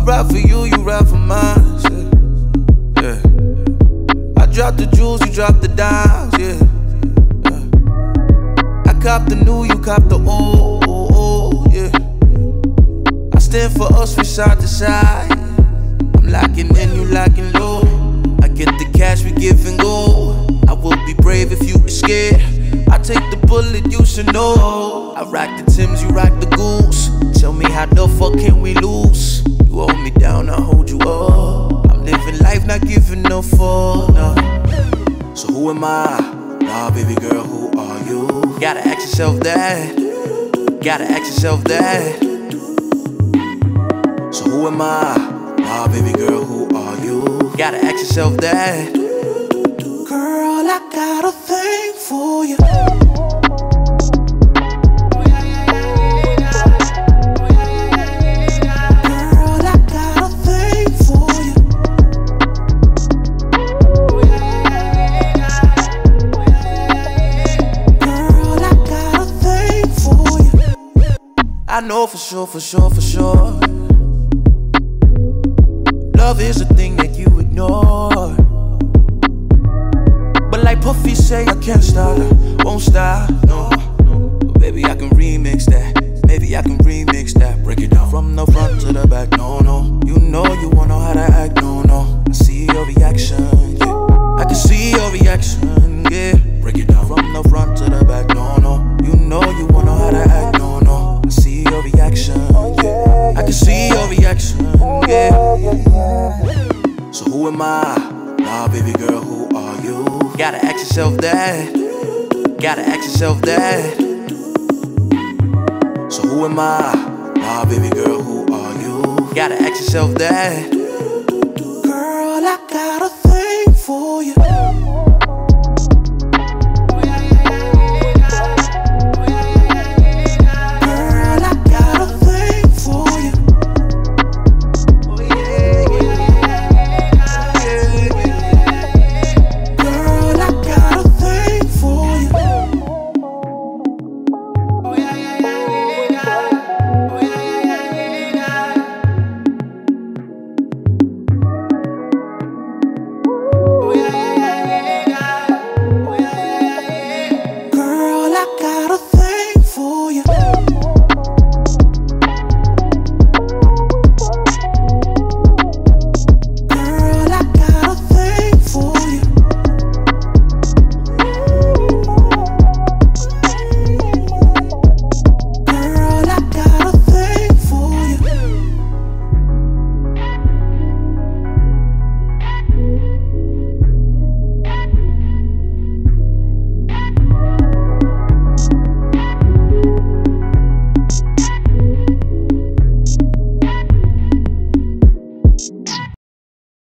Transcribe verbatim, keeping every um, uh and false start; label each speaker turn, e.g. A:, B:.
A: ride for you, you ride for mine. Yeah. Yeah. I drop the jewels, you drop the dimes. Yeah. Yeah. I cop the new, you cop the old. Oh, oh, yeah. I stand for us, we side to side. I'm locking in, you locking low. I get the cash, we give and go. I will be brave if you is scared. I take the bullet, you should know. I rock the Timbs, you rock the Goose. Tell me how the fuck can we lose? You hold me down, I hold you up. I'm living life, not giving no fuck, no. So who am I? Nah, baby girl, who are you? Gotta ask yourself that. Gotta ask yourself that. So who am I? Nah, baby girl, who are you? Gotta ask yourself that. Girl, I got a thing for you. I know for sure, for sure, for sure. Love is a thing that you ignore. But like Puffy say, I can't stop, won't stop, no. Baby, I can remix that. Maybe I can remix that. Break it down from the front to the back, no, no. You know you wanna know how to act, no, no. I see your reaction, yeah. I can see your reaction, yeah. Break it down from the front to the back, no, no. You know you wanna know how to act, no, no. I see your reaction, yeah. I can see your reaction, yeah. So who am I? Nah, baby girl, who are you? Gotta ask yourself that. Gotta ask yourself that. So who am I? Nah, baby girl, who are you? Gotta ask yourself that. Girl, I got a thing for you.